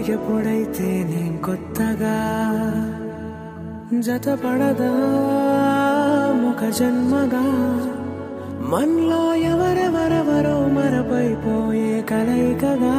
ఎప్పుడైతే నేను కొత్తగా జతపడదా ముఖ జన్మగా మనలో ఎవరెవరెవరో మరపైపోయే కలయికగా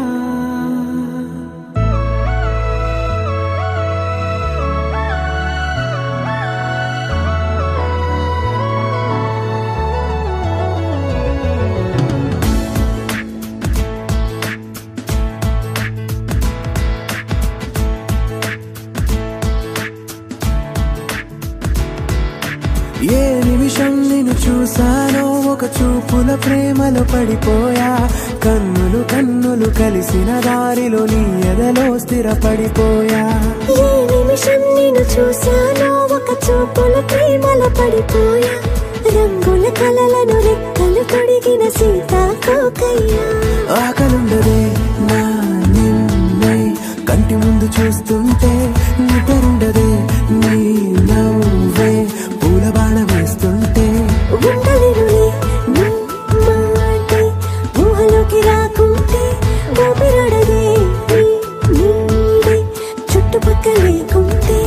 ఏ నిమిషం నిన్ను చూసానో ఒక చూపుల ప్రేమలో పడిపోయా కన్నులు కన్నులు కలిసిన దారిలో నీ ఎదలో స్థిరపడిపోయా ఏ నిమిషం నిన్ను చూసానో ఒక చూపుల ప్రేమలో పడిపోయా రంగుల కలలను రెక్కలు తొడిగిన సీతాకోకయ్యా ఆకలుండదే నా నిన్నే కంటి ముందు చూస్తుంటే నిద్రుండదే నీ నవ్వే పూల బాణ వేస్తుంటే ఉండలేనులే నీ మాటే ఊహలోకి రాకుంటే ఊపిరాడదే నీ నీడే చుట్టుపక్కల లేకుంటే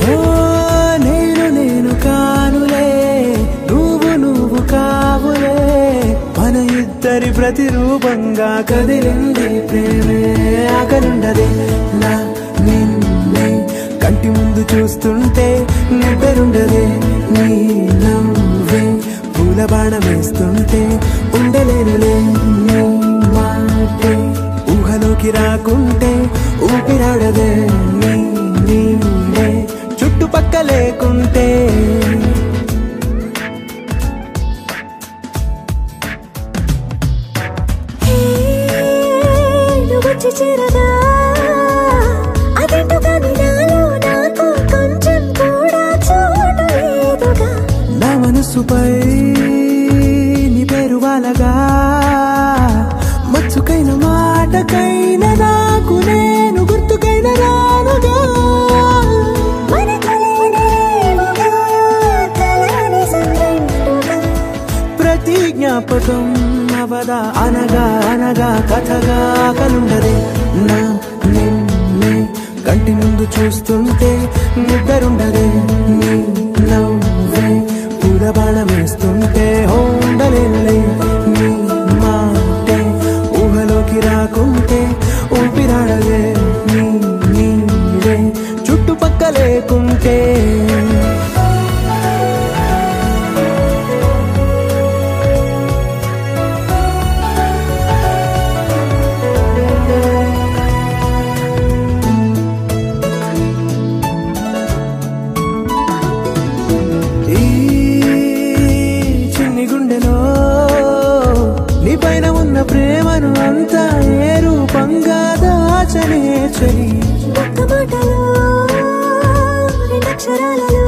నేను కానులే నువ్వు కావులే మన ఇద్దరి ప్రతిరూపంగా కదిలింది ప్రేమే ఆకలుండదే నా నిన్నే కంటి ముందు చూస్తుంటే నిద్రుండదే నీ నవ్వే పూల బాణం వేస్తుంటే ఉండలేనులే నీ మాటే ఊహలోకి రాకుంటే ఊపిరాడదే నీ నీడే చుట్టుపక్క లేకుంటే వచ్చి చేరదా అదేంటో కానీ నాలో నాకు కొంచెం కూడా చోటు లేదుగా నా మనసుపై నీ పేరు వాలగా మచ్చుకైన మాటకైన నాకు నేను గుర్తుకైన రానుగా ప్రతి జ్ఞాపకం అవదా అనగా అనగా కథగా కలుండదే నా నిన్నే కంటి ముందు చూస్తుంటే నిద్రుండదే నీ నవ్వే పూల బాణం వేస్తుంటే ఉండలేనులే నీ మాటే ఊహలోకి రాకుంటే ఊపిరాడదే నీ నీడే చుట్టుపక్క లేకుంటే ప్రేమను అంతా ఏ రూపంగా దాచనే చలి ఒక్క మాటలో 2 అక్షరాలలో